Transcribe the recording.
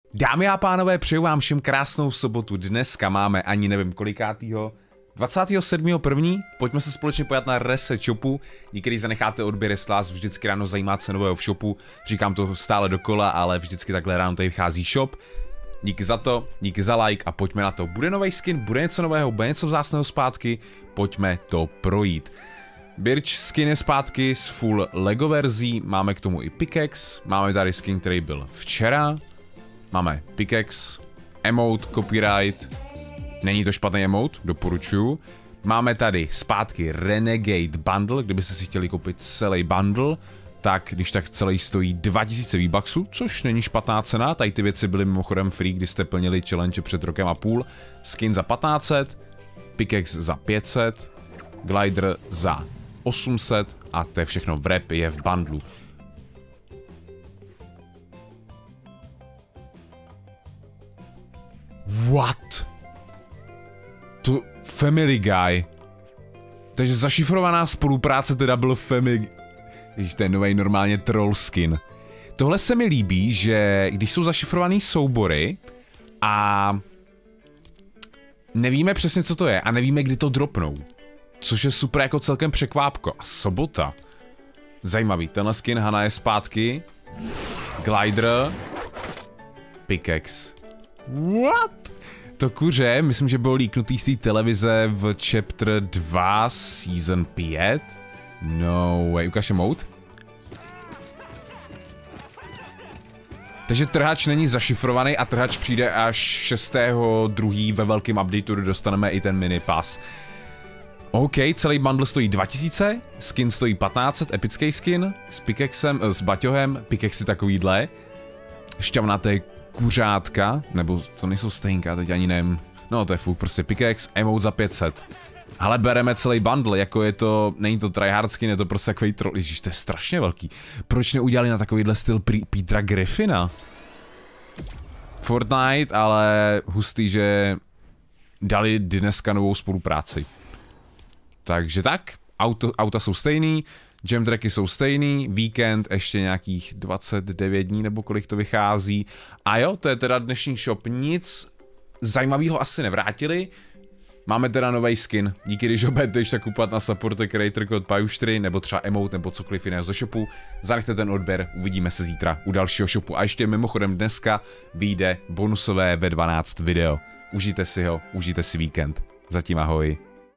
Dámy a pánové, přeju vám všem krásnou sobotu. Dneska máme ani nevím kolikátýho. 27.1. Pojďme se společně pojat na reset shopu. Díky, když zanecháte odběr, jestli vás vždycky ráno zajímá cenového v shopu. Říkám to stále dokola, ale vždycky takhle ráno tady vychází shop. Díky za to, díky za like a pojďme na to. Bude nový skin, bude něco nového, bude něco vzácného zpátky. Pojďme to projít. Birch skin je zpátky s full Lego verzí, máme k tomu i pickaxe, máme tady skin, který byl včera. Máme pickaxe, emote, copyright, není to špatný emote, doporučuju. Máme tady zpátky Renegade bundle, kdybyste si chtěli koupit celý bundle, tak když tak celý stojí 2000 V-Bucksů, což není špatná cena, tady ty věci byly mimochodem free, když jste plnili challenge před rokem a půl. Skin za 1500, pickaxe za 500, glider za 800 a to je všechno, wrap je v bundlu. What? To Family Guy. Takže zašifrovaná spolupráce teda byl Family... Ježiš, to je nový normálně troll skin. Tohle se mi líbí, že když jsou zašifrovaný soubory a nevíme přesně, co to je a nevíme, kdy to dropnou. Což je super jako celkem překvápko. A sobota. Zajímavý, tenhle skin Hana je zpátky. Glider. Pickaxe. What? To kuře, myslím, že bylo líknutý z té televize v chapter 2 season 5. No way, ukáž emote. Takže trhač není zašifrovaný a trhač přijde až 6.2. ve velkém updateu, dostaneme i ten mini pass. OK, celý bundle stojí 2000, skin stojí 1500, epický skin, s pickaxem, s baťohem, pickaxe takovýhle. Šťavnaté kuřátka, nebo co nejsou stejnka, teď ani nevím. No to je fuk, prostě pickaxe, emote za 500. Ale bereme celý bundle, jako je to, není to tryhard skin, je to prostě takový troll, ježiš, to je strašně velký. Proč neudělali na takovýhle styl Petera Griffina? Fortnite, ale hustý, že dali dneska novou spolupráci. Takže tak, auta jsou stejný, jam tracky jsou stejný, víkend ještě nějakých 29 dní nebo kolik to vychází. A jo, to je teda dnešní shop, nic zajímavého asi nevrátili. Máme teda nový skin, díky, když ho budete ještě kupovat na supporter creator kód PAJUŠ3 nebo třeba emote nebo cokoliv jiného ze shopu. Zanechte ten odběr, uvidíme se zítra u dalšího shopu. A ještě mimochodem dneska vyjde bonusové ve 12 video. Užijte si ho, užijte si víkend. Zatím ahoj.